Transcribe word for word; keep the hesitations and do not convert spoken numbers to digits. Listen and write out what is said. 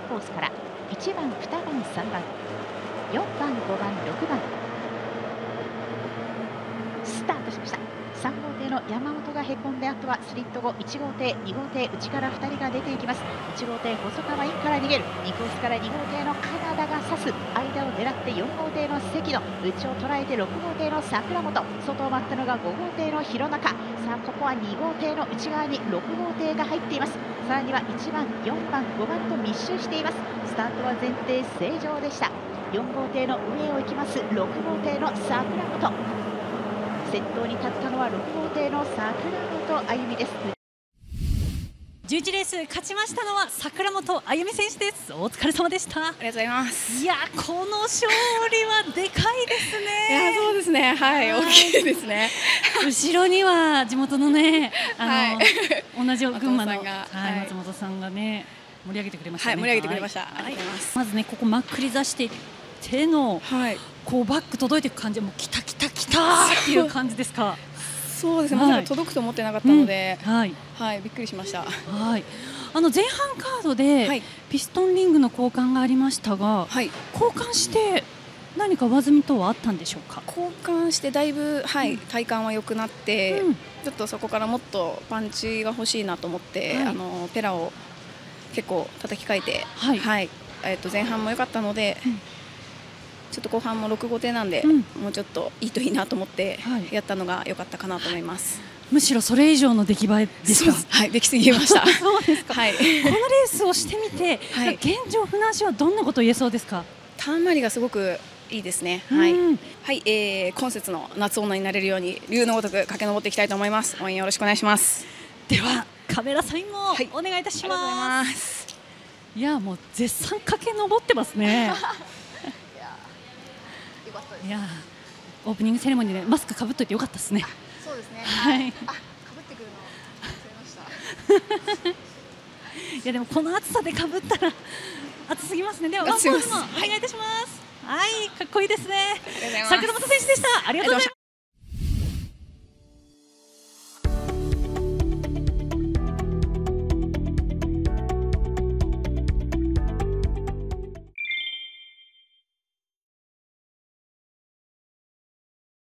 コースからいちばん、にばん、さんばん、よんばん、ごばん、ろくばんスタートしました。さん号艇の山本がへこんで、あとはスリット後いち号艇、に号艇内からふたりが出ていきます。いち号艇細川インから逃げる、にコースからに号艇のカナダが刺す、間を狙ってよん号艇の関野、内を捉えてろく号艇の桜本、外を待ったのがご号艇の弘中。さあここはに号艇の内側にろく号艇が入っています。さらにはいちばん、よんばん、ごばんと密集しています。スタートは前提正常でした。よん号艇の上を行きますろく号艇の桜本、先頭に立ったのはろく号艇の桜本あゆみです。 じゅういちレース勝ちましたのは桜本あゆみ選手です。お疲れ様でした。 ありがとうございます。 いや、この勝利はでかいですね。 いや、そうですね。はい、大きいですね。 後ろには地元のね、あの、はい、同じ群馬の松本さんが、 はい、松本さんがね、盛り上げてくれましたね。 はい、盛り上げてくれました。はい、ありがとうございます。 まずね、ここまっくり座して手の、はい、こうバック届いていく感じはもうきたきたきたっていう感じですか。 そうですね。まさか届くと思ってなかったので、うん、はい、はい、びっくりしました。 はい。あの前半カードでピストンリングの交換がありましたが、はい、交換して何か上積み等はあったんでしょうか。 交換してだいぶ、はい、うん、体感は良くなって、うん、ちょっとそこからもっとパンチが欲しいなと思って、はい、あのペラを結構叩き替えて、はい、はい、えっと前半も良かったので。うん、ちょっと後半もろく号艇なんで、うん、もうちょっといいといいなと思ってやったのが良かったかなと思います。 むしろそれ以上の出来栄えでした。 はい、できすぎました。 そうですか。はい、このレースをしてみて、はい、現状船足はどんなことを言えそうですか。 ターン回りがすごくいいですね。はい、はい、えー、今節の夏女になれるように竜のごとく駆け上っていきたいと思います。応援よろしくお願いします。 ではカメラサインもお願いいたします。 はい、ます。 いや、もう絶賛駆け上ってますね。いや、オープニングセレモニーでマスクかぶっといてよかったですね。 そうですね。 はい。 あ、かぶってくるの忘れました。 いや、でもこの暑さでかぶったら暑すぎますね。ではワンポーズもお願いいたします。はい、かっこいいですね。桜本選手でした。ありがとうございます。